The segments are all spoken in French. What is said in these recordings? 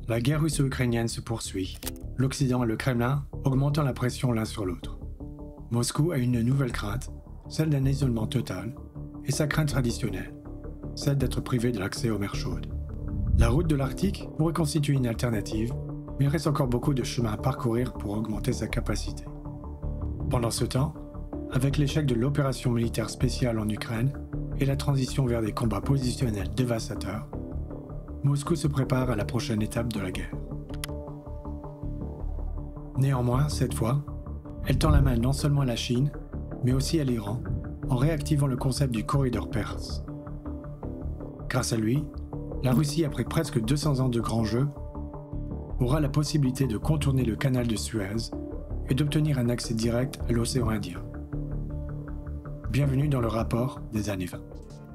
La guerre russo-ukrainienne se poursuit, l'Occident et le Kremlin augmentant la pression l'un sur l'autre. Moscou a une nouvelle crainte, celle d'un isolement total, et sa crainte traditionnelle, celle d'être privé de l'accès aux mers chaudes. La route de l'Arctique pourrait constituer une alternative, mais il reste encore beaucoup de chemin à parcourir pour augmenter sa capacité. Pendant ce temps, avec l'échec de l'opération militaire spéciale en Ukraine et la transition vers des combats positionnels dévastateurs, Moscou se prépare à la prochaine étape de la guerre. Néanmoins, cette fois, elle tend la main non seulement à la Chine, mais aussi à l'Iran, en réactivant le concept du corridor perse. Grâce à lui, la Russie, après presque 200 ans de grands jeux, aura la possibilité de contourner le canal de Suez et d'obtenir un accès direct à l'océan Indien. Bienvenue dans le rapport des années 20.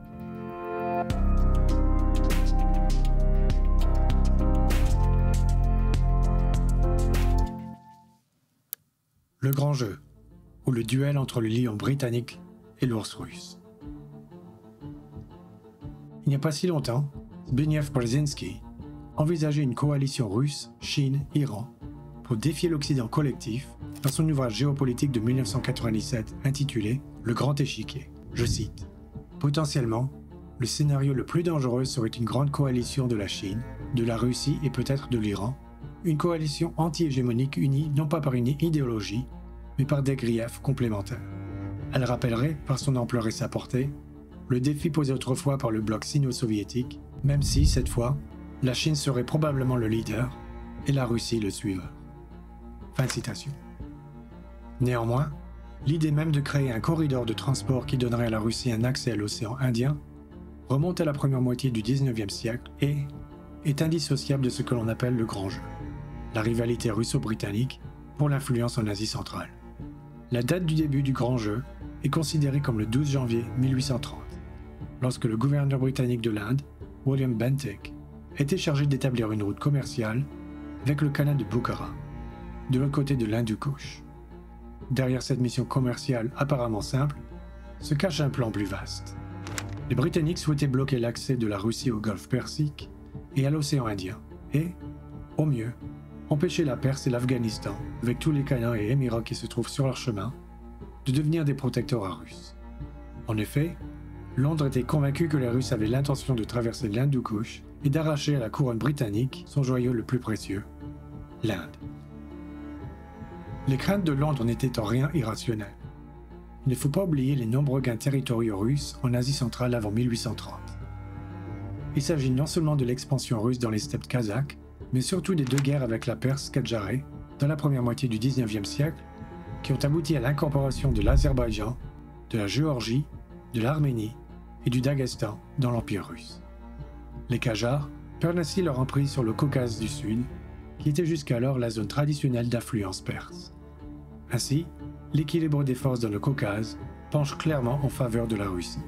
Le grand jeu, ou le duel entre le lion britannique et l'ours russe. Il n'y a pas si longtemps, Zbigniew Brzezinski envisageait une coalition russe, Chine, Iran pour défier l'Occident collectif dans son ouvrage géopolitique de 1997 intitulé « Le Grand Échiquier ». Je cite « Potentiellement, le scénario le plus dangereux serait une grande coalition de la Chine, de la Russie et peut-être de l'Iran, une coalition anti-hégémonique unie non pas par une idéologie, mais par des griefs complémentaires. Elle rappellerait, par son ampleur et sa portée, le défi posé autrefois par le bloc sino-soviétique, même si, cette fois, la Chine serait probablement le leader et la Russie le suiveur. » Fin de citation. Néanmoins, l'idée même de créer un corridor de transport qui donnerait à la Russie un accès à l'océan Indien remonte à la première moitié du XIXe siècle et est indissociable de ce que l'on appelle le grand jeu, la rivalité russo-britannique pour l'influence en Asie centrale. La date du début du grand jeu est considérée comme le 12 janvier 1830, lorsque le gouverneur britannique de l'Inde, William Bentinck, était chargé d'établir une route commerciale avec le canal de Bukhara, de l'autre côté de l'Hindu-Kush. Derrière cette mission commerciale apparemment simple, se cache un plan plus vaste. Les Britanniques souhaitaient bloquer l'accès de la Russie au golfe Persique et à l'océan Indien, et, au mieux, empêcher la Perse et l'Afghanistan, avec tous les canaux et émirats qui se trouvent sur leur chemin, de devenir des protectorats russes. En effet, Londres était convaincu que les Russes avaient l'intention de traverser l'Hindu-Kush et d'arracher à la couronne britannique son joyau le plus précieux, l'Inde. Les craintes de Londres n'étaient en rien irrationnelles. Il ne faut pas oublier les nombreux gains territoriaux russes en Asie centrale avant 1830. Il s'agit non seulement de l'expansion russe dans les steppes kazakhes, mais surtout des deux guerres avec la Perse Kadjaré dans la première moitié du XIXe siècle, qui ont abouti à l'incorporation de l'Azerbaïdjan, de la Géorgie, de l'Arménie et du Daghestan dans l'Empire russe. Les Khazars perdent ainsi leur emprise sur le Caucase du Sud, qui était jusqu'alors la zone traditionnelle d'influence perse. Ainsi, l'équilibre des forces dans le Caucase penche clairement en faveur de la Russie.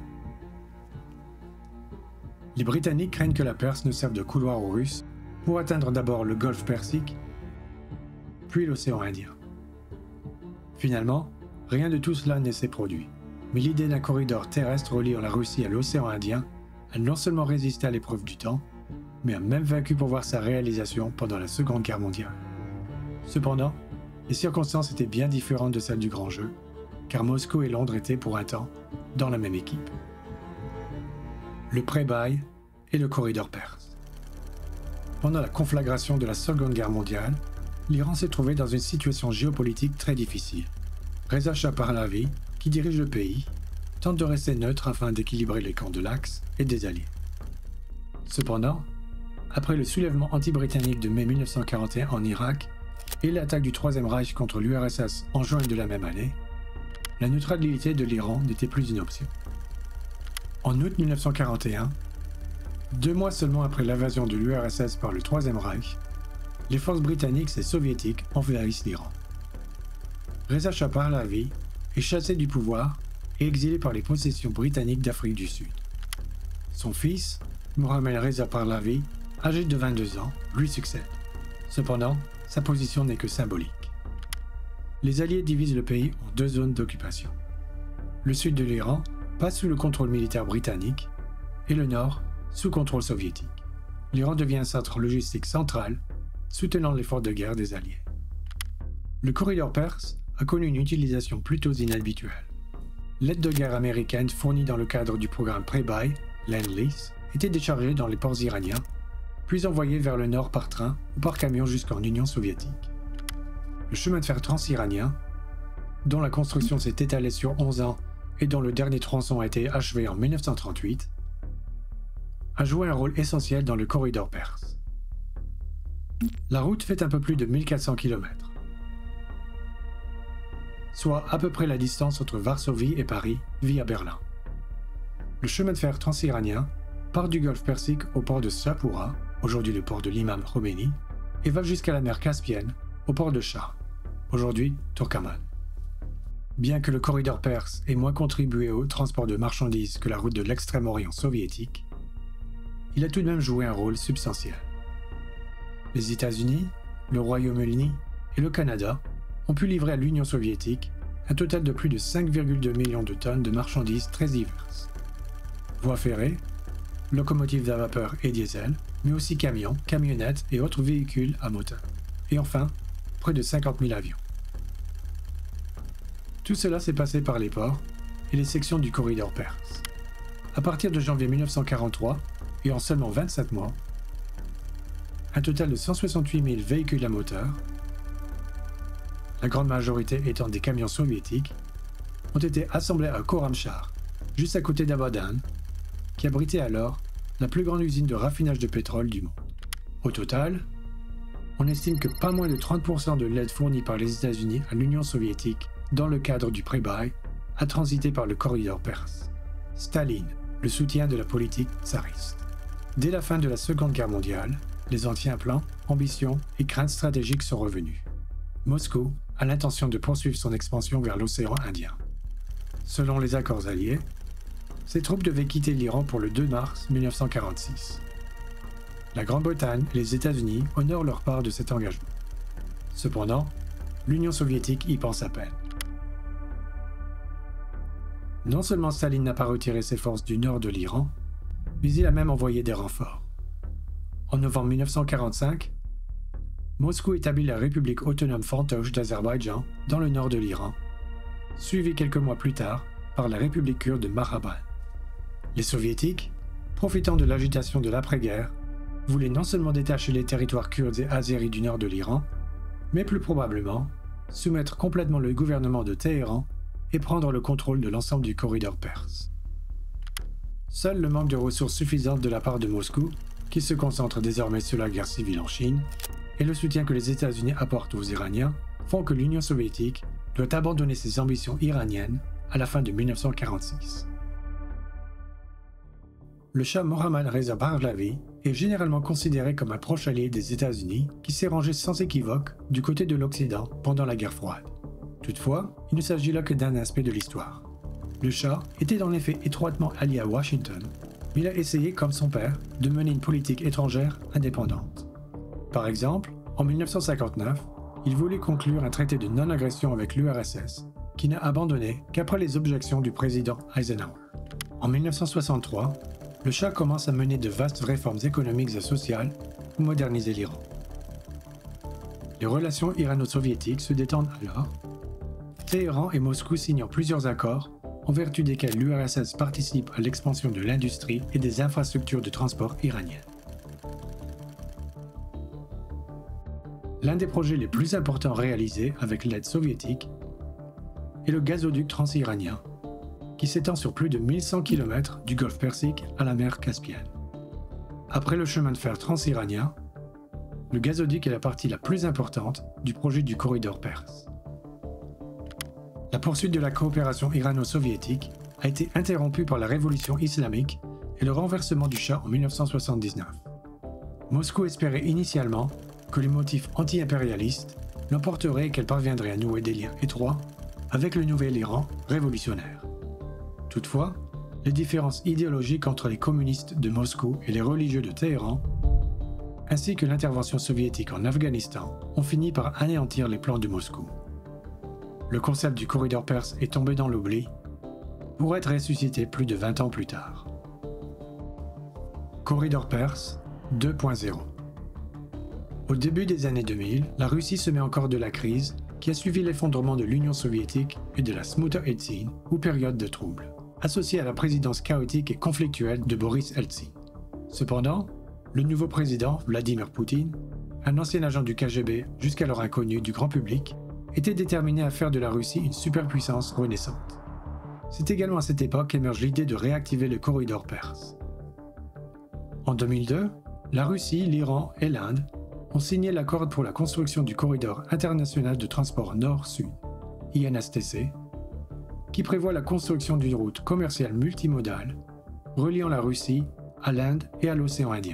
Les Britanniques craignent que la Perse ne serve de couloir aux Russes pour atteindre d'abord le golfe Persique, puis l'océan Indien. Finalement, rien de tout cela ne s'est produit, mais l'idée d'un corridor terrestre reliant la Russie à l'océan Indien a non seulement résisté à l'épreuve du temps, mais a même vaincu pour voir sa réalisation pendant la Seconde Guerre mondiale. Cependant, les circonstances étaient bien différentes de celles du grand jeu, car Moscou et Londres étaient pour un temps dans la même équipe. Le pré-bail et le corridor perse. Pendant la conflagration de la Seconde Guerre mondiale, l'Iran s'est trouvé dans une situation géopolitique très difficile. Reza Shah Pahlavi, qui dirige le pays, tente de rester neutre afin d'équilibrer les camps de l'Axe et des Alliés. Cependant, après le soulèvement anti-britannique de mai 1941 en Irak et l'attaque du Troisième Reich contre l'URSS en juin de la même année, la neutralité de l'Iran n'était plus une option. En août 1941, 2 mois seulement après l'invasion de l'URSS par le Troisième Reich, les forces britanniques et soviétiques envahissent l'Iran. Reza Shah Pahlavi est chassé du pouvoir et exilé par les possessions britanniques d'Afrique du Sud. Son fils, Mohammad Reza Pahlavi, âgé de 22 ans, lui succède. Cependant, sa position n'est que symbolique. Les Alliés divisent le pays en 2 zones d'occupation. Le sud de l'Iran passe sous le contrôle militaire britannique et le nord sous contrôle soviétique. l'Iran devient un centre logistique central, soutenant l'effort de guerre des Alliés. Le corridor perse a connu une utilisation plutôt inhabituelle. L'aide de guerre américaine fournie dans le cadre du programme Pré-Buy, Lend-Lease, était déchargée dans les ports iraniens, puis envoyée vers le nord par train ou par camion jusqu'en Union soviétique. Le chemin de fer transiranien, dont la construction s'est étalée sur 11 ans et dont le dernier tronçon a été achevé en 1938, a joué un rôle essentiel dans le corridor perse. La route fait un peu plus de 1400 km, soit à peu près la distance entre Varsovie et Paris via Berlin. Le chemin de fer transiranien part du golfe Persique au port de Sapura, aujourd'hui le port de l'Imam Khomeini, et va jusqu'à la mer Caspienne, au port de Shah, aujourd'hui Turkman. Bien que le corridor perse ait moins contribué au transport de marchandises que la route de l'Extrême-Orient soviétique, il a tout de même joué un rôle substantiel. Les États-Unis, le Royaume-Uni et le Canada ont pu livrer à l'Union soviétique un total de plus de 5,2 millions de tonnes de marchandises très diverses. Voies ferrées, locomotives à vapeur et diesel, mais aussi camions, camionnettes et autres véhicules à moteur. Et enfin, près de 50 000 avions. Tout cela s'est passé par les ports et les sections du corridor perse. À partir de janvier 1943, et en seulement 27 mois, un total de 168 000 véhicules à moteur, la grande majorité étant des camions soviétiques, ont été assemblés à Khorramshahr, juste à côté d'Abadan, qui abritait alors la plus grande usine de raffinage de pétrole du monde. Au total, on estime que pas moins de 30% de l'aide fournie par les États-Unis à l'Union soviétique dans le cadre du Pré-Buy a transité par le corridor perse. Staline, le soutien de la politique tsariste. Dès la fin de la Seconde Guerre mondiale, les anciens plans, ambitions et craintes stratégiques sont revenus. Moscou a l'intention de poursuivre son expansion vers l'océan Indien. Selon les accords alliés, ces troupes devaient quitter l'Iran pour le 2 mars 1946. La Grande-Bretagne et les États-Unis honorent leur part de cet engagement. Cependant, l'Union soviétique y pense à peine. Non seulement Staline n'a pas retiré ses forces du nord de l'Iran, mais il a même envoyé des renforts. En novembre 1945, Moscou établit la République autonome fantoche d'Azerbaïdjan dans le nord de l'Iran, suivie quelques mois plus tard par la République kurde de Mahaban. Les Soviétiques, profitant de l'agitation de l'après-guerre, voulaient non seulement détacher les territoires kurdes et azéris du nord de l'Iran, mais plus probablement soumettre complètement le gouvernement de Téhéran et prendre le contrôle de l'ensemble du corridor perse. Seul le manque de ressources suffisantes de la part de Moscou, qui se concentre désormais sur la guerre civile en Chine, et le soutien que les États-Unis apportent aux Iraniens font que l'Union soviétique doit abandonner ses ambitions iraniennes à la fin de 1946. Le Shah Mohammad Reza Pahlavi est généralement considéré comme un proche allié des États-Unis qui s'est rangé sans équivoque du côté de l'Occident pendant la guerre froide. Toutefois, il ne s'agit là que d'un aspect de l'histoire. Le Shah était en effet étroitement allié à Washington, mais il a essayé, comme son père, de mener une politique étrangère indépendante. Par exemple, en 1959, il voulait conclure un traité de non-agression avec l'URSS, qui n'a abandonné qu'après les objections du président Eisenhower. En 1963, le Shah commence à mener de vastes réformes économiques et sociales pour moderniser l'Iran. Les relations irano-soviétiques se détendent alors, Téhéran et Moscou signant plusieurs accords en vertu desquels l'URSS participe à l'expansion de l'industrie et des infrastructures de transport iraniennes. L'un des projets les plus importants réalisés avec l'aide soviétique est le gazoduc transiranien, qui s'étend sur plus de 1100 km du golfe Persique à la mer Caspienne. Après le chemin de fer transiranien, le gazoduc est la partie la plus importante du projet du corridor perse. La poursuite de la coopération irano-soviétique a été interrompue par la révolution islamique et le renversement du Shah en 1979. Moscou espérait initialement que les motifs anti-impérialistes l'emporteraient et qu'elle parviendrait à nouer des liens étroits avec le nouvel Iran révolutionnaire. Toutefois, les différences idéologiques entre les communistes de Moscou et les religieux de Téhéran, ainsi que l'intervention soviétique en Afghanistan, ont fini par anéantir les plans de Moscou. Le concept du corridor perse est tombé dans l'oubli pour être ressuscité plus de 20 ans plus tard. Corridor perse, 2.0. Au début des années 2000, la Russie se met encore de la crise qui a suivi l'effondrement de l'Union soviétique et de la Smuta Eltsine, ou période de trouble, associée à la présidence chaotique et conflictuelle de Boris Eltsine. Cependant, le nouveau président, Vladimir Poutine, un ancien agent du KGB jusqu'alors inconnu du grand public, était déterminé à faire de la Russie une superpuissance renaissante. C'est également à cette époque qu'émerge l'idée de réactiver le corridor perse. En 2002, la Russie, l'Iran et l'Inde ont signé l'accord pour la construction du corridor international de transport nord-sud, INSTC, qui prévoit la construction d'une route commerciale multimodale reliant la Russie à l'Inde et à l'océan Indien.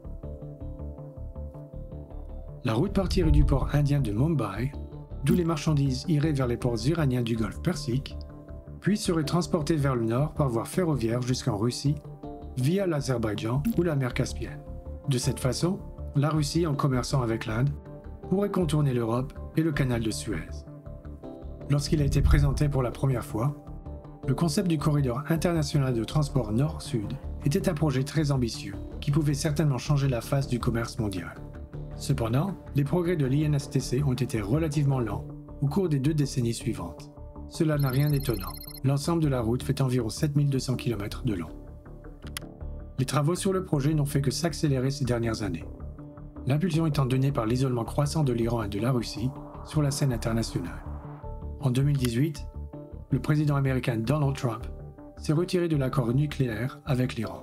La route partirait du port indien de Mumbai, d'où les marchandises iraient vers les ports iraniens du Golfe Persique, puis seraient transportées vers le nord par voie ferroviaire jusqu'en Russie, via l'Azerbaïdjan ou la mer Caspienne. De cette façon, la Russie, en commerçant avec l'Inde, pourrait contourner l'Europe et le canal de Suez. Lorsqu'il a été présenté pour la première fois, le concept du corridor international de transport nord-sud était un projet très ambitieux, qui pouvait certainement changer la face du commerce mondial. Cependant, les progrès de l'INSTC ont été relativement lents au cours des 2 décennies suivantes. Cela n'a rien d'étonnant. L'ensemble de la route fait environ 7200 km de long. Les travaux sur le projet n'ont fait que s'accélérer ces dernières années. L'impulsion étant donnée par l'isolement croissant de l'Iran et de la Russie sur la scène internationale. En 2018, le président américain Donald Trump s'est retiré de l'accord nucléaire avec l'Iran.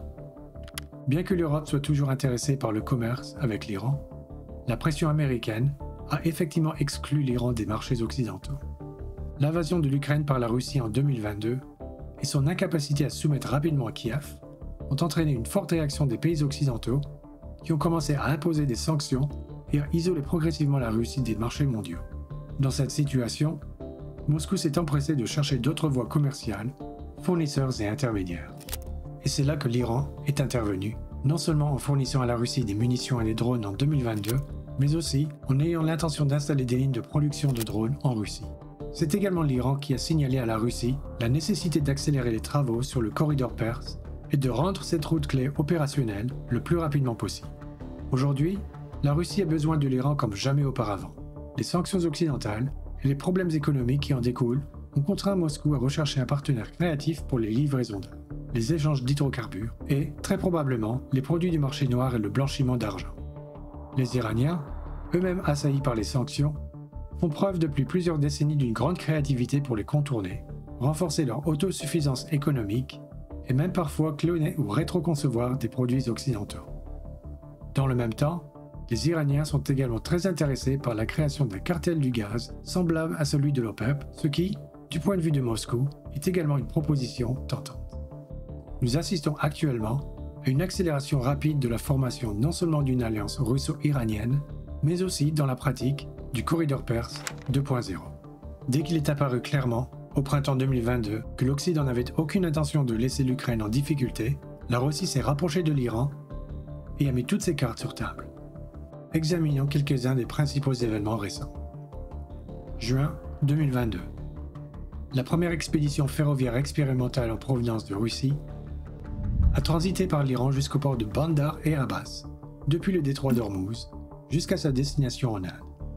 Bien que l'Europe soit toujours intéressée par le commerce avec l'Iran, la pression américaine a effectivement exclu l'Iran des marchés occidentaux. L'invasion de l'Ukraine par la Russie en 2022 et son incapacité à se soumettre rapidement à Kiev ont entraîné une forte réaction des pays occidentaux qui ont commencé à imposer des sanctions et à isoler progressivement la Russie des marchés mondiaux. Dans cette situation, Moscou s'est empressé de chercher d'autres voies commerciales, fournisseurs et intermédiaires. Et c'est là que l'Iran est intervenu, non seulement en fournissant à la Russie des munitions et des drones en 2022, mais aussi en ayant l'intention d'installer des lignes de production de drones en Russie. C'est également l'Iran qui a signalé à la Russie la nécessité d'accélérer les travaux sur le corridor perse et de rendre cette route clé opérationnelle le plus rapidement possible. Aujourd'hui, la Russie a besoin de l'Iran comme jamais auparavant. Les sanctions occidentales et les problèmes économiques qui en découlent ont contraint Moscou à rechercher un partenaire créatif pour les livraisons d'armes, les échanges d'hydrocarbures et, très probablement, les produits du marché noir et le blanchiment d'argent. Les Iraniens, eux-mêmes assaillis par les sanctions, font preuve depuis plusieurs décennies d'une grande créativité pour les contourner, renforcer leur autosuffisance économique et même parfois cloner ou rétroconcevoir des produits occidentaux. Dans le même temps, les Iraniens sont également très intéressés par la création d'un cartel du gaz semblable à celui de l'OPEP, ce qui, du point de vue de Moscou, est également une proposition tentante. Nous assistons actuellement à une accélération rapide de la formation non seulement d'une alliance russo-iranienne, mais aussi, dans la pratique, du corridor perse 2.0. Dès qu'il est apparu clairement, au printemps 2022, que l'Occident n'avait aucune intention de laisser l'Ukraine en difficulté, la Russie s'est rapprochée de l'Iran et a mis toutes ses cartes sur table. Examinons quelques-uns des principaux événements récents. Juin 2022. La première expédition ferroviaire expérimentale en provenance de Russie a transité par l'Iran jusqu'au port de Bandar et Abbas, depuis le détroit d'Ormuz, jusqu'à sa destination en Inde.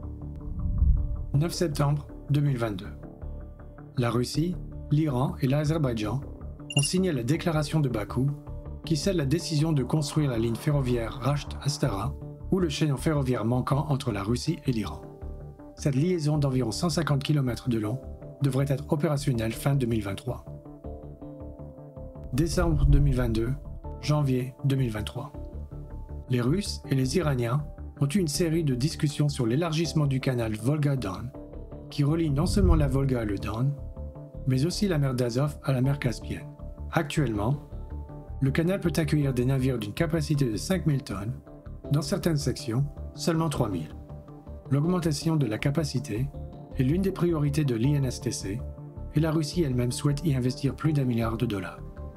9 septembre 2022. La Russie, l'Iran et l'Azerbaïdjan ont signé la déclaration de Bakou qui scelle la décision de construire la ligne ferroviaire Rasht-Astara ou le chaînon ferroviaire manquant entre la Russie et l'Iran. Cette liaison d'environ 150 km de long devrait être opérationnelle fin 2023. Décembre 2022, janvier 2023. Les Russes et les Iraniens ont eu une série de discussions sur l'élargissement du canal Volga-Don, qui relie non seulement la Volga à le Don, mais aussi la mer d'Azov à la mer Caspienne. Actuellement, le canal peut accueillir des navires d'une capacité de 5000 tonnes, dans certaines sections, seulement 3000. L'augmentation de la capacité est l'une des priorités de l'INSTC et la Russie elle-même souhaite y investir plus d'1 milliard de dollars.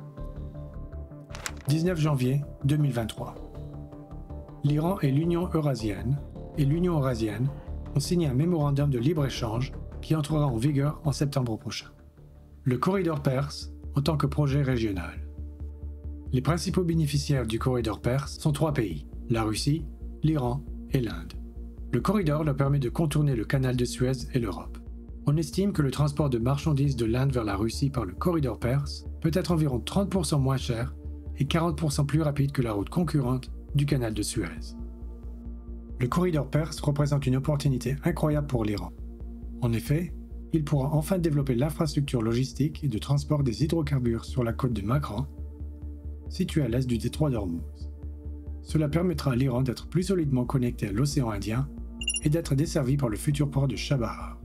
19 janvier 2023. L'Iran et l'Union eurasienne ont signé un mémorandum de libre-échange qui entrera en vigueur en septembre prochain. Le corridor perse en tant que projet régional. Les principaux bénéficiaires du corridor perse sont 3 pays, la Russie, l'Iran et l'Inde. Le corridor leur permet de contourner le canal de Suez et l'Europe. On estime que le transport de marchandises de l'Inde vers la Russie par le corridor perse peut être environ 30% moins cher et 40% plus rapide que la route concurrente du canal de Suez. Le corridor perse représente une opportunité incroyable pour l'Iran. En effet, il pourra enfin développer l'infrastructure logistique et de transport des hydrocarbures sur la côte de Makran, située à l'est du détroit d'Ormuz. Cela permettra à l'Iran d'être plus solidement connecté à l'océan Indien et d'être desservi par le futur port de Chabahar.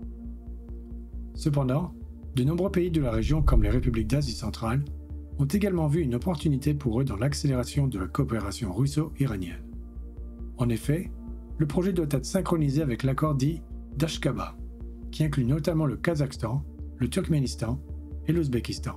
Cependant, de nombreux pays de la région comme les républiques d'Asie centrale ont également vu une opportunité pour eux dans l'accélération de la coopération russo-iranienne. En effet, le projet doit être synchronisé avec l'accord dit d'Ashkaba, qui inclut notamment le Kazakhstan, le Turkménistan et l'Ouzbékistan.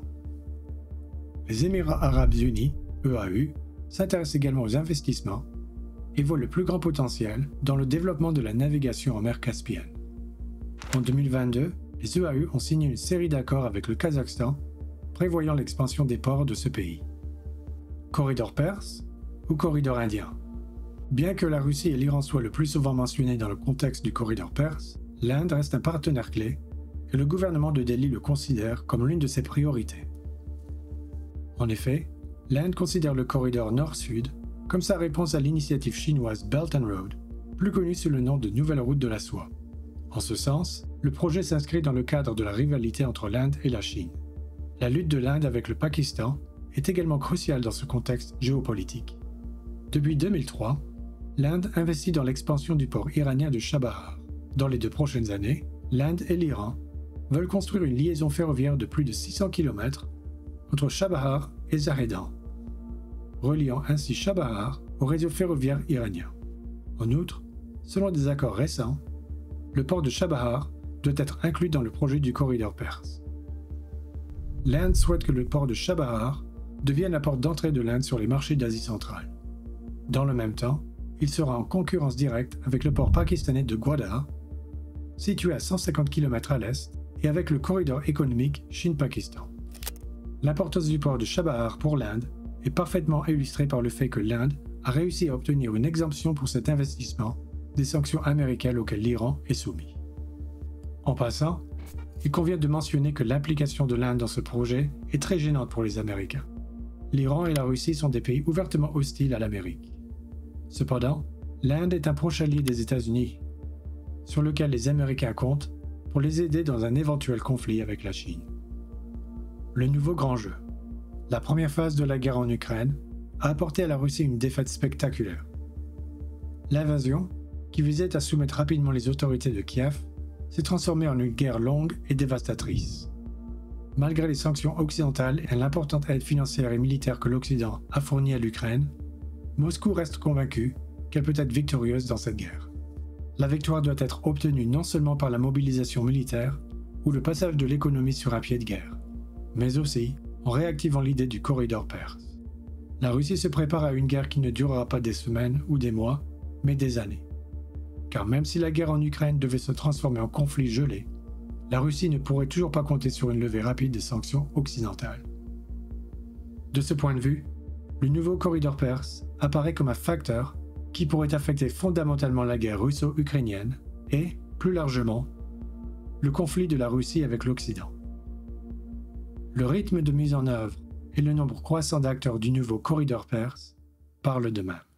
Les Émirats arabes unis, EAU, s'intéressent également aux investissements et voient le plus grand potentiel dans le développement de la navigation en mer Caspienne. En 2022, les EAU ont signé une série d'accords avec le Kazakhstan prévoyant l'expansion des ports de ce pays. Corridor perse ou corridor indien? Bien que la Russie et l'Iran soient le plus souvent mentionnés dans le contexte du corridor perse, l'Inde reste un partenaire clé et le gouvernement de Delhi le considère comme l'une de ses priorités. En effet, l'Inde considère le corridor nord-sud comme sa réponse à l'initiative chinoise Belt and Road, plus connue sous le nom de Nouvelle Route de la Soie. En ce sens, le projet s'inscrit dans le cadre de la rivalité entre l'Inde et la Chine. La lutte de l'Inde avec le Pakistan est également cruciale dans ce contexte géopolitique. Depuis 2003, l'Inde investit dans l'expansion du port iranien de Chabahar. Dans les 2 prochaines années, l'Inde et l'Iran veulent construire une liaison ferroviaire de plus de 600 km entre Chabahar et Zahedan, reliant ainsi Chabahar au réseau ferroviaire iranien. En outre, selon des accords récents, le port de Chabahar doit être inclus dans le projet du corridor perse. L'Inde souhaite que le port de Chabahar devienne la porte d'entrée de l'Inde sur les marchés d'Asie centrale. Dans le même temps, il sera en concurrence directe avec le port pakistanais de Gwadar, situé à 150 km à l'est, et avec le corridor économique Chine-Pakistan. L'importance du port de Chabahar pour l'Inde est parfaitement illustrée par le fait que l'Inde a réussi à obtenir une exemption pour cet investissement des sanctions américaines auxquelles l'Iran est soumis. En passant, il convient de mentionner que l'implication de l'Inde dans ce projet est très gênante pour les Américains. L'Iran et la Russie sont des pays ouvertement hostiles à l'Amérique. Cependant, l'Inde est un proche allié des États-Unis, sur lequel les Américains comptent pour les aider dans un éventuel conflit avec la Chine. Le nouveau grand jeu. La première phase de la guerre en Ukraine a apporté à la Russie une défaite spectaculaire. L'invasion, qui visait à soumettre rapidement les autorités de Kiev, s'est transformée en une guerre longue et dévastatrice. Malgré les sanctions occidentales et l'importante aide financière et militaire que l'Occident a fournie à l'Ukraine, Moscou reste convaincu qu'elle peut être victorieuse dans cette guerre. La victoire doit être obtenue non seulement par la mobilisation militaire ou le passage de l'économie sur un pied de guerre, mais aussi en réactivant l'idée du corridor perse. La Russie se prépare à une guerre qui ne durera pas des semaines ou des mois, mais des années. Car même si la guerre en Ukraine devait se transformer en conflit gelé, la Russie ne pourrait toujours pas compter sur une levée rapide des sanctions occidentales. De ce point de vue, le nouveau corridor perse apparaît comme un facteur qui pourrait affecter fondamentalement la guerre russo-ukrainienne et, plus largement, le conflit de la Russie avec l'Occident. Le rythme de mise en œuvre et le nombre croissant d'acteurs du nouveau corridor perse parlent d'eux-mêmes.